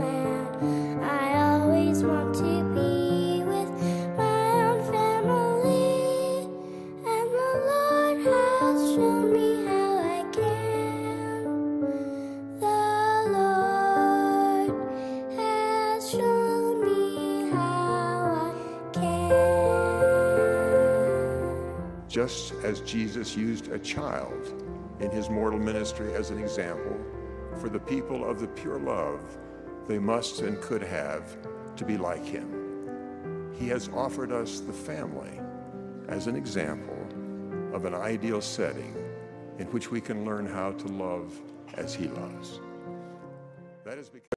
plan. I always want to be with my own family, and the Lord has shown me how I can. The Lord has shown me how I can. Just as Jesus used a child in his mortal ministry as an example for the people of the pure love they must and could have to be like him, he has offered us the family as an example of an ideal setting in which we can learn how to love as he loves. That is because